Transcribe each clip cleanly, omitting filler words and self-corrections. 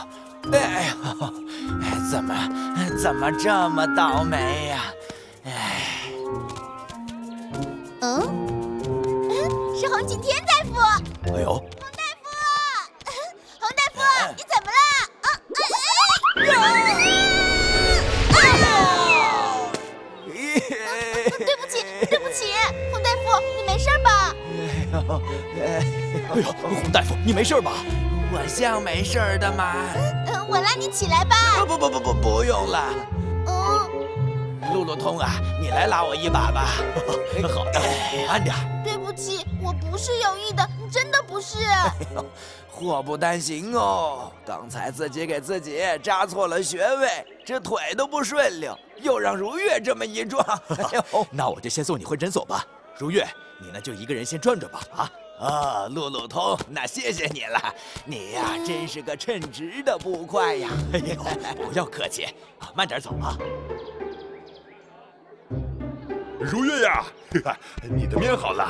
哎呀，怎么这么倒霉呀？哎， 是红景天大夫。 哎呦， 洪大夫，你怎么了？对不起，洪大夫，你没事吧？ 哎呦，洪大夫，你没事吧？我像没事的嘛。 我拉你起来吧。 不用了。路路通啊，你来拉我一把吧。好的，慢点。 对不起，我不是有意的，真的不是。 祸不单行哦，刚才自己给自己扎错了穴位，这腿都不顺溜，又让如月这么一撞。 那我就先送你回诊所吧。如月，你呢就一个人先转转吧。 路路通，那谢谢你了，你呀真是个称职的捕快呀。 哎呦，不要客气，慢点走啊。 如月呀，你的面好了。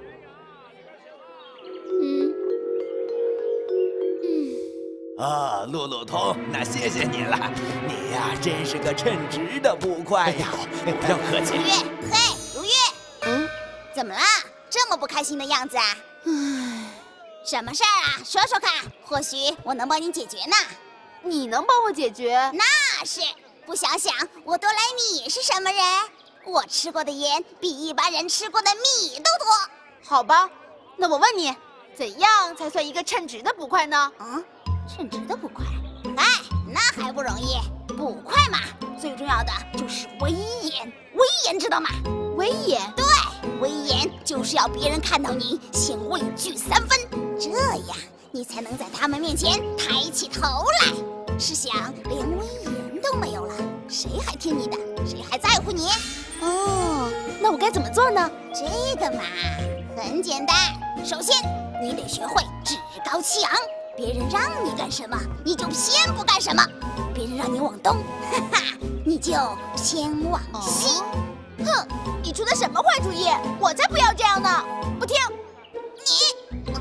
路路通，那谢谢你了，你呀真是个称职的捕快呀。 不要客气。 如月，嘿，如月，怎么啦？这么不开心的样子啊？什么事儿啊？说说看，或许我能帮你解决呢。 你能帮我解决？ 那是，不想想我多来你是什么人？我吃过的盐比一般人吃过的米都多。 好吧，那我问你，怎样才算一个称职的捕快呢？ 称职的捕快？哎，那还不容易。捕快嘛，最重要的就是威严。威严知道吗？ 威严？ 对，威严就是要别人看到你先畏惧3分，这样你才能在他们面前抬起头来。试想，连威严都没有了，谁还听你的？谁还在乎你？ 那我该怎么做呢？ 这个嘛，很简单。首先，你得学会趾高气扬。别人让你干什么，你就偏不干什么；别人让你往东，你就偏往西。 哼，你出的什么坏主意？我才不要这样呢！不听。 你，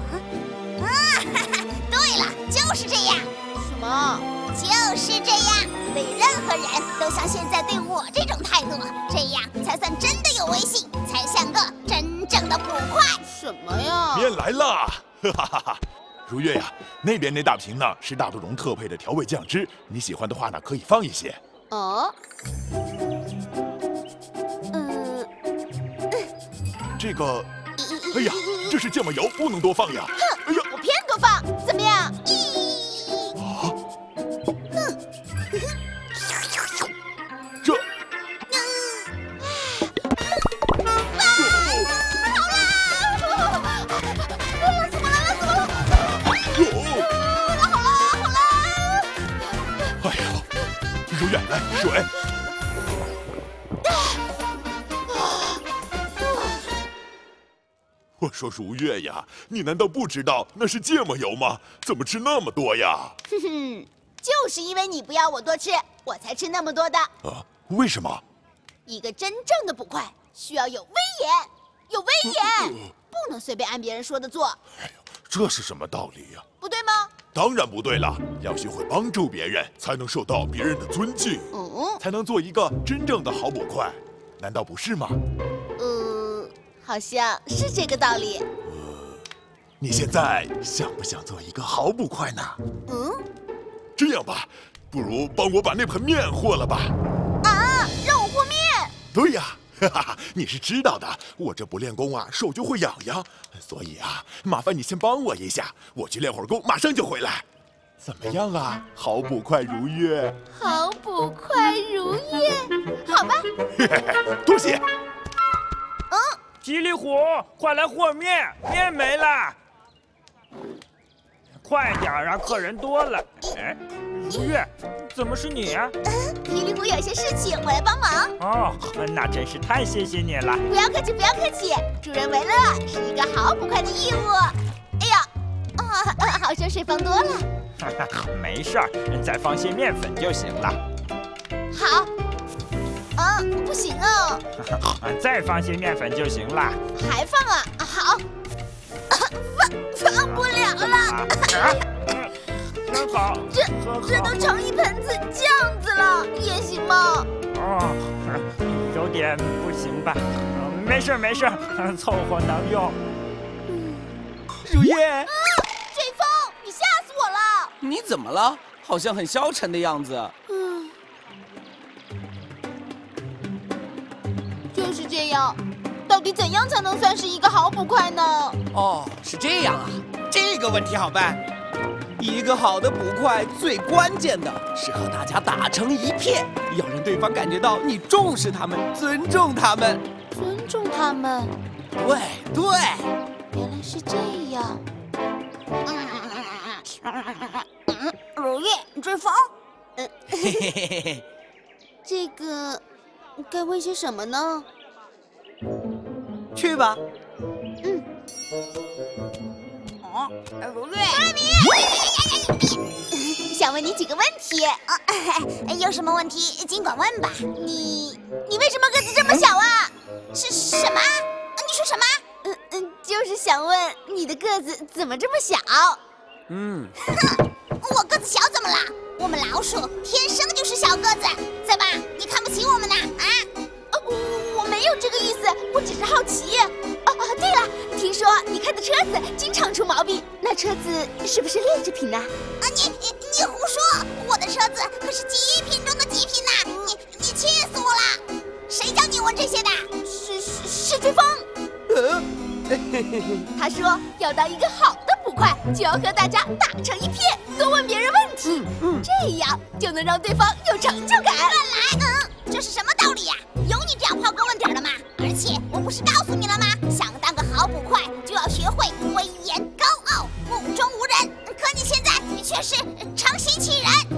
对了，就是这样。 什么？ 就是这样，对任何人都像现在对我这种态度，这样才算真的有威信，才像个真正的捕快。 什么呀？ 面来了，如月呀，那边那大瓶呢是大肚蓉特配的调味酱汁，你喜欢的话呢可以放一些。这个，哎呀，这是芥末油，不能多放呀。哎呀， 我偏多放，怎么样？ 这。如月，来水。我说如月呀，你难道不知道那是芥末油吗？怎么吃那么多呀？ 就是因为你不要我多吃，我才吃那么多的。 为什么？ 一个真正的捕快需要有威严，有威严，不能随便按别人说的做。 哎呦，这是什么道理呀？ 不对吗？ 当然不对了，要学会帮助别人，才能受到别人的尊敬，才能做一个真正的好捕快，难道不是吗？ 好像是这个道理。 你现在想不想做一个好捕快呢？这样吧，不如帮我把那盆面和了吧。 让我和面？ 对呀，你是知道的，我这不练功啊，手就会痒痒，所以啊，麻烦你先帮我一下，我去练会儿功，马上就回来。怎么样啊，好捕快如月？ 好捕快如月，好吧。 多谢。 吉利虎，快来和面，面没了！快点啊，客人多了。哎，如月，怎么是你呀？ 皮里虎有些事情，我来帮忙。 哦，那真是太谢谢你了。 不要客气，不要客气，助人为乐是一个好捕快的义务。哎呀，好像水放多了。 没事儿，再放些面粉就行了。 好。不行啊！ 再放些面粉就行了。 还放啊？好，放不了了。 很好， 这都盛一盆子这样子了，也行吗？ 哦，有点不行吧？没事没事，凑合能用。 如月， 追风，你吓死我了！ 你怎么了？好像很消沉的样子。 就是这样。到底怎样才能算是一个好捕快呢？ 哦，是这样啊，这个问题好办。一个好的捕快最关键的是和大家打成一片，要让对方感觉到你重视他们，尊重他们。 尊重他们。 对， 原来是这样。 如月，追风。 嘿嘿嘿嘿。 这个该问些什么呢？ 去吧。 如月， 想问你几个问题。 有什么问题尽管问吧。 你为什么个子这么小啊？ 是什么？你说什么？ 就是想问你的个子怎么这么小？ 我个子小怎么了？我们老鼠天生就是小个子，怎么你看不起我们呢？啊？ 我没有这个意思，我只是好奇。对了，听说你开的车子经常出毛病，那车子是不是劣质品呢？ 你胡说！我的车子可是极品中的极品呐！你气死我了！谁教你问这些的？ 是追风。他说要当一个好的捕快，就要和大家打成一片，多问别人问题，这样就能让对方有成就感。 乱来！这是什么道理呀？有你这样抛哥问底的吗？而且我不是告诉你了吗？想当个好捕快，就要学会威严高傲、目中无人。可你现在却是诚心欺人。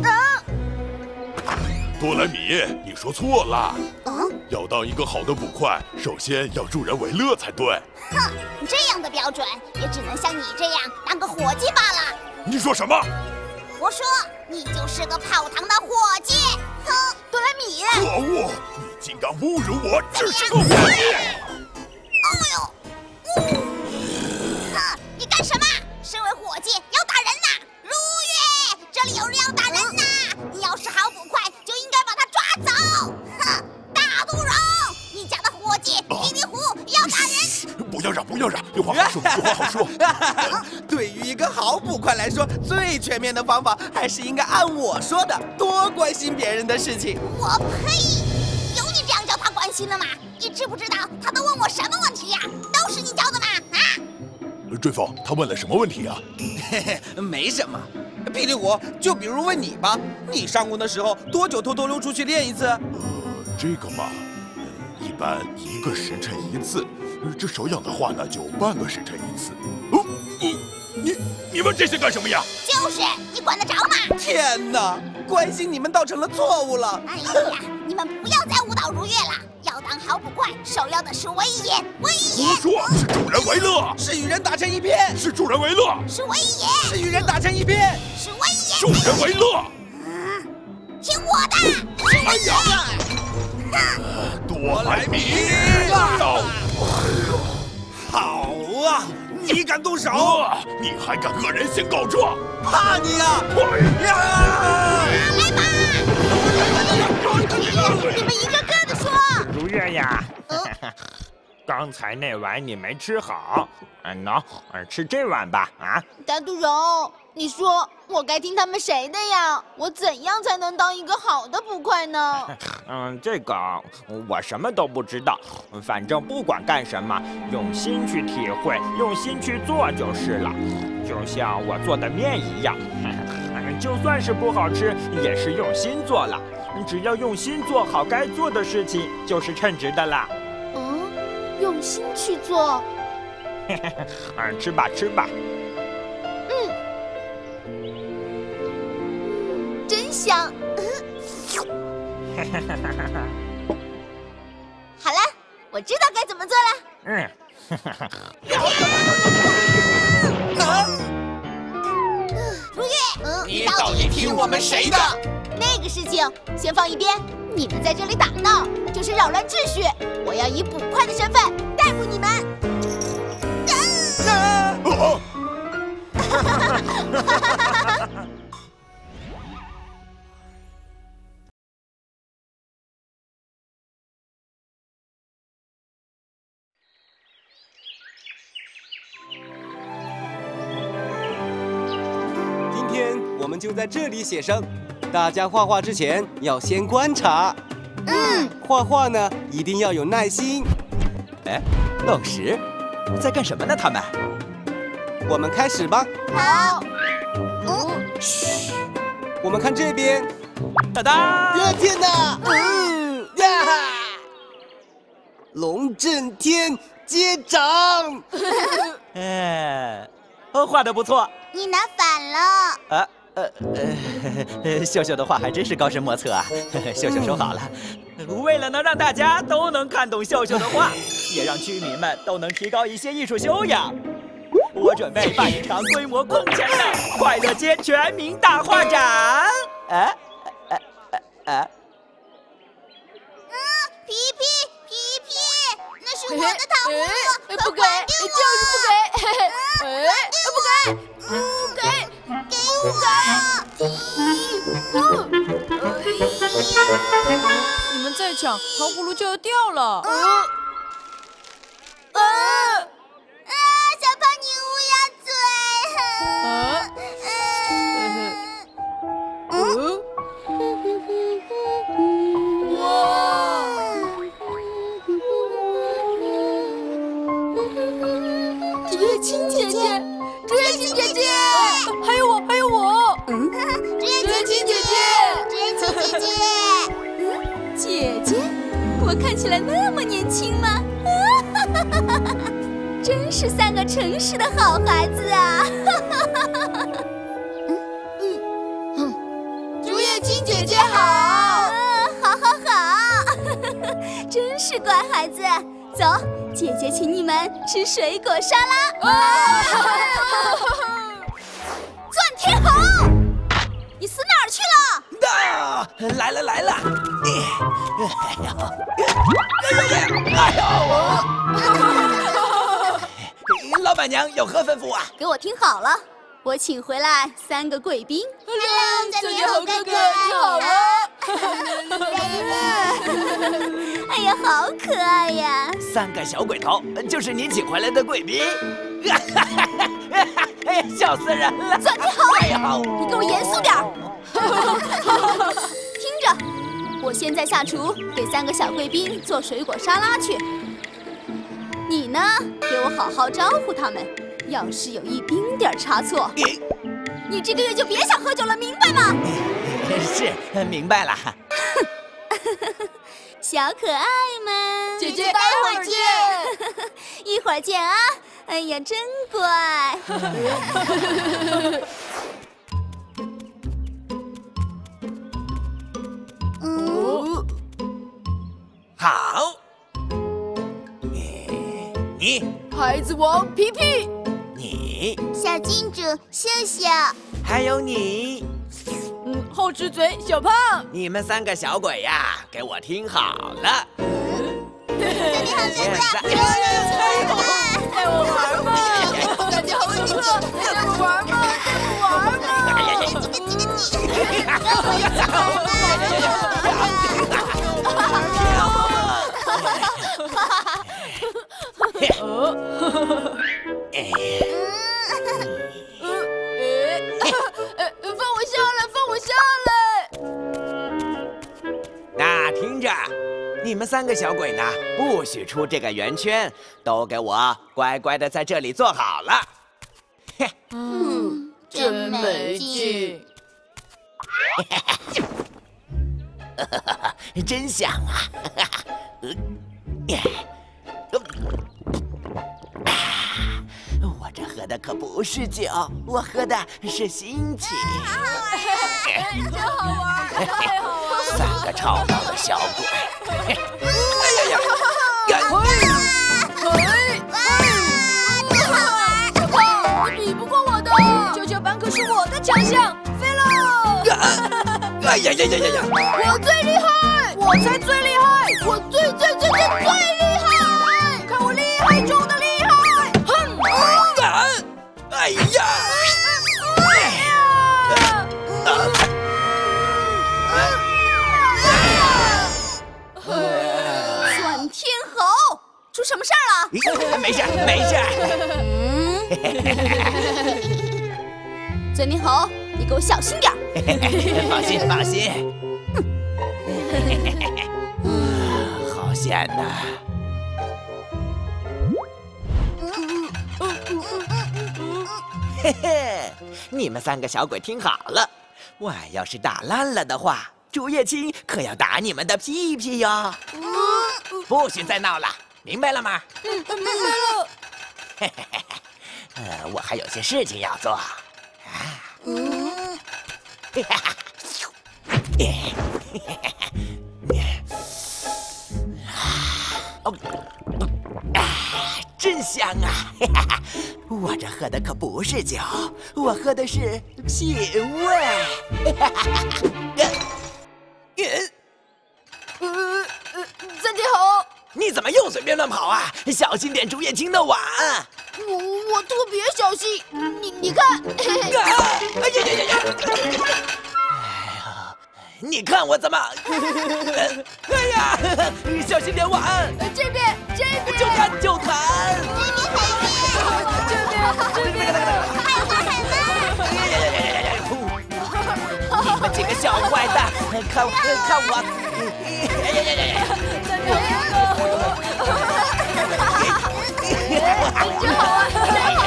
多莱米，你说错了。要当一个好的捕快，首先要助人为乐才对。 哼，这样的标准也只能像你这样当个伙计罢了。 你说什么？ 我说你就是个泡汤的伙计。哼， 多莱米， 可恶！你竟敢侮辱我，只是个伙计！ 哼，你干什么？身为伙计要打人呐！如月，这里有人要打人呐！你要是好捕快，就应该把他抓走。哼，大杜荣，你家的伙计霹雳虎要打人！ 不要嚷，有话好说。 对于一个好捕快来说，最全面的方法还是应该按我说的，多关心别人的事情。 我呸！有你这样教他关心的吗？你知不知道他都问我什么问题呀？都是你教的吗？ 追风，他问了什么问题啊？ 没什么。霹雳虎，就比如问你吧，你上工的时候多久偷偷溜出去练一次？ 这个嘛，一般1个时辰1次。这手痒的话呢，就半个时辰1次。你问这些干什么呀？ 就是你管得着吗？ 天哪，关心你们倒成了错误了。 哎呀，你们不要再误导如月了。要当好捕快，首要的是威严。威严。 胡说，是助人为乐。 是与人打成一片。 是助人为乐。 是威严。 是与人打成一片。 是威严。 助人为乐。 听我的。是威严。 多莱米， 好啊！你敢动手？ 你还敢恶人先告状？ 怕你啊！ 来吧！ 你们一个个的说。 如月呀，刚才那碗你没吃好，喏，吃这碗吧。 大杜荣，你说我该听他们谁的呀？我怎样才能当一个好的捕快呢？ 这个我什么都不知道，反正不管干什么，用心去体会，用心去做就是了。就像我做的面一样，就算是不好吃，也是用心做了。只要用心做好该做的事情，就是称职的啦。 用心去做。 吃吧吃吧。 真香。好了，我知道该怎么做了。 如月， 你到底听我们谁的？ 那个事情先放一边，你们在这里打闹就是扰乱秩序。我要以捕快的身份逮捕你们。 我们就在这里写生。大家画画之前要先观察。画画呢一定要有耐心。 哎，愣石，在干什么呢？他们？ 我们开始吧。 好。 嘘，我们看这边。 哒哒！ 天哪！龙震天接掌。 画得不错。 你拿反了。 秀秀的画还真是高深莫测啊！秀秀收好了。为了能让大家都能看懂秀秀的画，也让居民们都能提高一些艺术修养，我准备办一场规模空前的快乐街全民大画展。 皮皮，那是我的糖葫芦， 不给，就是不给，不给， 给我！ 你们再抢，糖葫芦就要掉了。 小胖你乌鸦嘴。 竹叶青姐姐，还有我， 竹叶青姐姐， 姐姐，我看起来那么年轻吗？ 真是3个诚实的好孩子啊！ 竹叶青姐姐好。 好，真是乖孩子。走，姐姐请你们吃水果沙拉。钻天猴，你死哪儿去了？ 来了！老板娘有何吩咐啊？ 给我听好了，我请回来3个贵宾。 钻天猴哥哥，你好啊！ 哎呀，好可爱呀 ！3个小鬼头就是你请回来的贵宾。哎呀，笑死人了！ 钻天猴，你给我严肃点儿。听着，我现在下厨给3个小贵宾做水果沙拉去。你呢，给我好好招呼他们。要是有一丁点差错，你这个月就别想喝酒了，明白吗？ 是，明白了。 小可爱们， 姐姐待会儿见。 一会儿见啊！哎呀，真乖。 好。你， 孩子王皮皮， 你， 小金主秀秀， 还有你。 厚吃嘴小胖， 你们3个小鬼呀，给我听好了。 你好， 带我玩吧！大家好，你好，带我玩吧，放我下来！ 那听着，你们3个小鬼呢，不许出这个圆圈，都给我乖乖的在这里坐好了。 真没劲。 真香啊！我这喝的可不是酒，我喝的是心情。 真好玩，太好玩了 ！3个吵闹的小鬼。 小胖，你比不过我的，跷跷板可是我的强项，飞喽！ 哎呀！ 我最厉害，我才最厉害，我最厉害！看我厉害中的厉害！哼！ 哎呀！ 钻天猴，出什么事儿了？ 没事。 钻天猴， 你给我小心点儿。 放心放心。好险呐！嘿嘿，你们3个小鬼听好了，碗要是打烂了的话，竹叶青可要打你们的屁屁哟！不许再闹了，明白了吗？ 明白了。 嘿嘿嘿，我还有些事情要做。真香啊！我这喝的可不是酒，我喝的是屁味。 暂停好， 你怎么又随便乱跑啊？小心点竹叶青的碗。 我特别小心，你看。 哎呀！你看我怎么？哎呀！小心点碗。 这边。 就弹就弹。 这边。 还有花粉呢。 你们几个小坏蛋，看我！ 真好啊！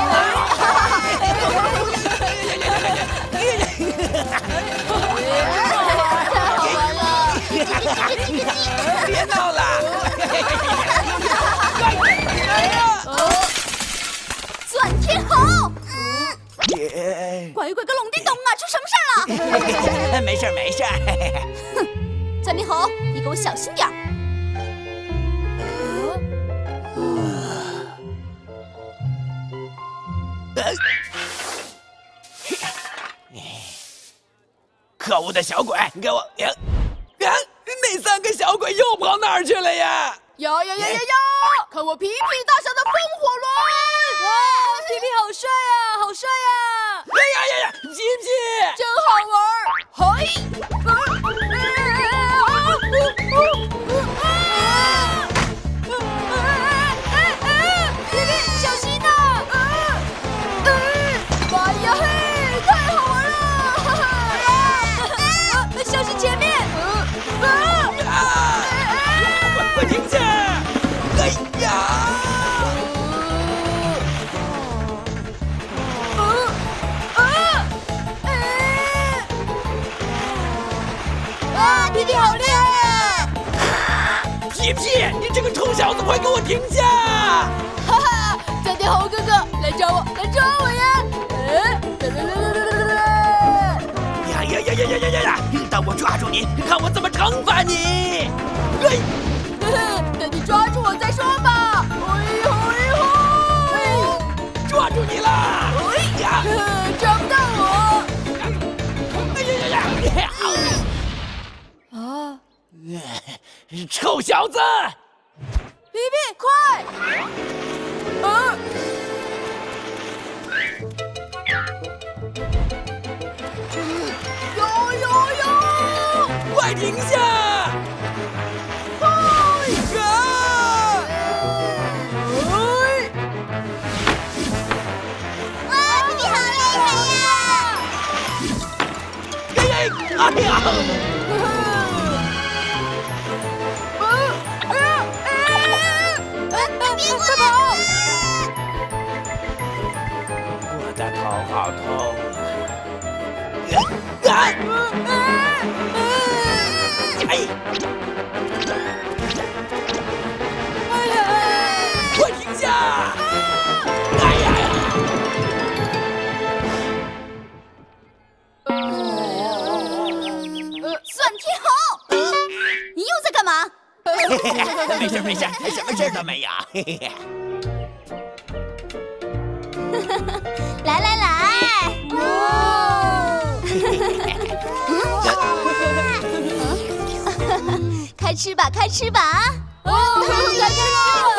别闹了！ 钻天猴，乖乖个龙地洞啊，出什么事儿了？ 没事没事。 哼，钻天猴，你给我小心点儿。 可恶的小鬼，给我！那3个小鬼又跑哪儿去了呀？ 呀！看我皮皮大小的风火轮！哇，皮皮好帅呀，好帅呀！ 呀！皮皮， 真好玩！嘿！皮皮小心呐！哎呀嘿，太好玩了！小心前面！ 快停下！哎呀！ 皮皮好厉害啊！ 皮皮，你这个臭小子，快给我停下！ 哈哈，钻天猴哥哥，来抓我呀！ 呀！等我抓住你，看我怎么惩罚你！ 等你抓住我再说吧！ 抓住你了！ 抓不到我！ 啊！臭小子！ 皮皮，快！ 快停下！ 哇，皮皮好厉害呀！ 哎呀！ 别过来！ 我的头好痛！快停下！ 钻天猴，你又在干嘛？ 没事，什么事都没有。 来！ 开吃吧！来了！